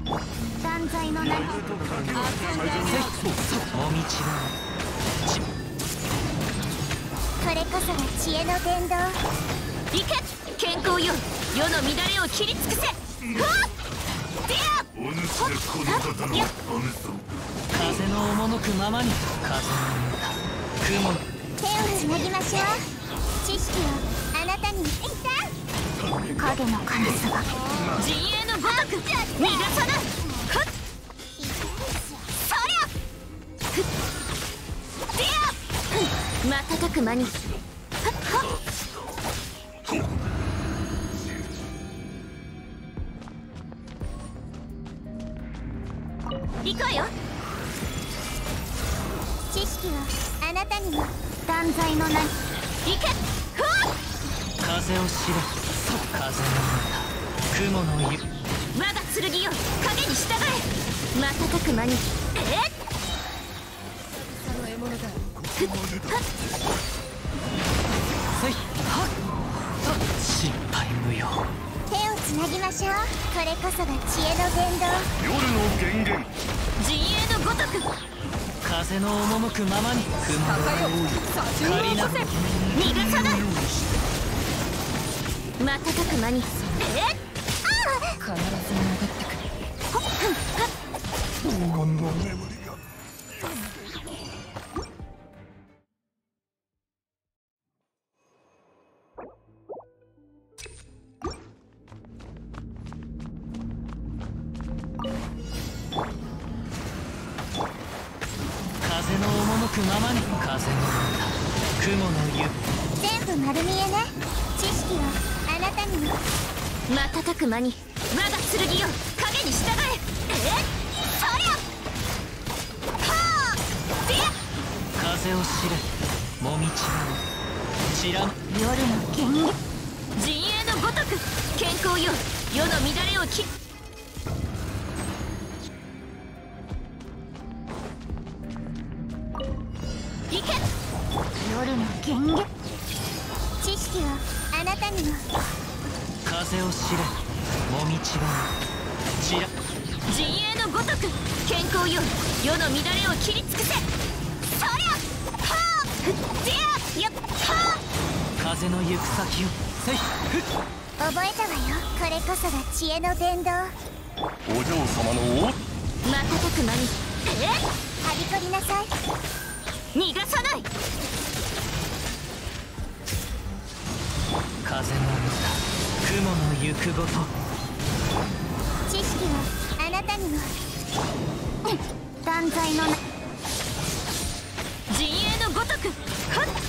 断罪の名にもみちはこれこそが知恵の伝道。 行け健康よ、世の乱れを切り尽くせ。はっでやお主がこの方の雨と風の赴くままに。風の歌雲。 手をつなぎましょう。知識をあなたに。影のカラスが陣営のごとく逃がさない。はっそりゃふっでや瞬く間に。はっはっ行くわよ。 知識をあなたにも。断罪の名に行け。ふわっ風を知れ。風の雲の湯。 我が剣よ、影に従え。瞬く間に。 せいはっ心配無用。 手をつなぎましょう。これこそが知恵の伝道。 夜の源源。 陣営のごとく風の赴くままに。雲の仮な逃がさない。瞬く間に。 必ず戻ってくる。 黄金の眠りが。 風の赴くままに。風の雲の湯。 全部丸見えね。知識をあなたにも。 瞬く間に。我が剣よ、影に従え。そりゃはあでや風を知れ。もみちは知らん。 夜の剣陣営のごとく健康よ、世の乱れを切行け。 夜の剣知識をあなたにも。 風を知れ。もみちは知らん。 陣営のごとく健康よ、世の乱れを切り尽くせ。そりゃはあでややっはあ風の行く先を。せいふっ覚えたわよ。これこそが知恵の伝道。 お嬢様のお。 瞬く間に。 はびこりなさい。 逃がさない。 風の歌。雲の行くごと。 知識をあなたにも。断罪の名。 陣営のごとくはっはっ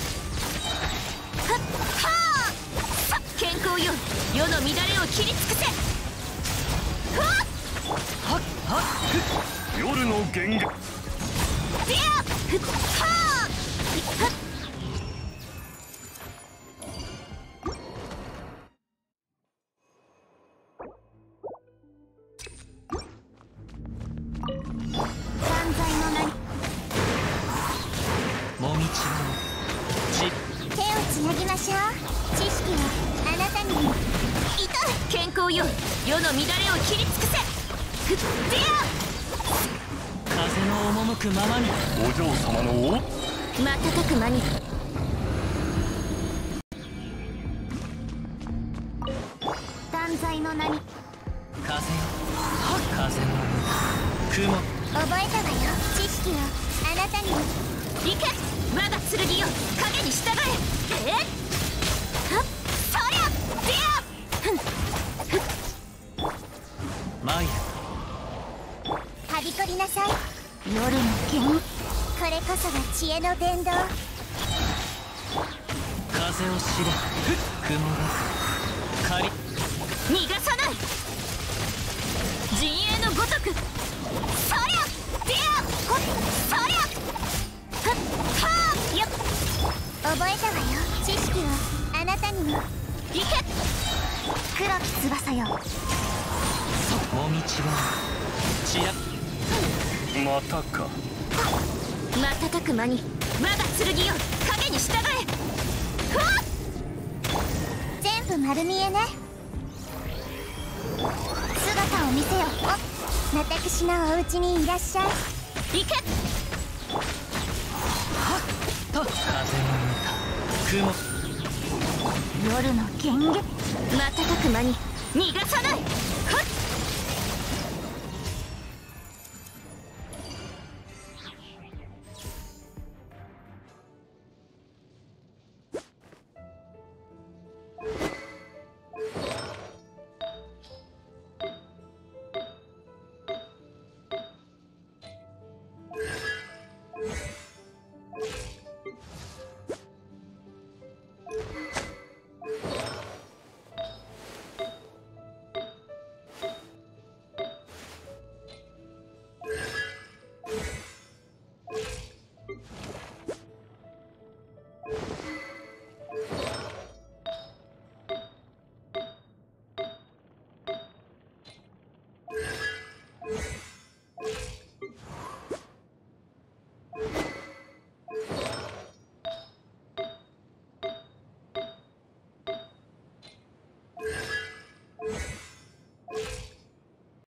はあさ健康よ、世の乱れを切り尽くせ。ふわっはっはっ夜の源源。 でやふっはあはっ断罪の名にもみちは手をつなぎましょう。知識をあなたにも。 痛い健康よ、世の乱れを切り尽くせ。ふっでや風の赴くままに。 お嬢様のお。 瞬く間に。 断罪の名に風よ。風の雲。 覚えたわよ。知識をあなたにも。 行け我が剣よ、影に従え。はっそりゃでやマイル。 はびこりなさい。夜の剣これこそが知恵の伝道。 風を知れ。雲が仮。 逃がさない。陣営のごとくそりゃでやほっそりゃはっはあやっ覚えたわよ。知識をあなたにも。 行け黒き翼よ。 もみちは知らん。 またか。 瞬く間に。我が剣よ、影に従え。ふわっ全部丸見えね。姿を見せよ。 私のお家にいらっしゃい。 行け。 と風の歌、 夜の源月。 瞬く間に逃がさない。はっ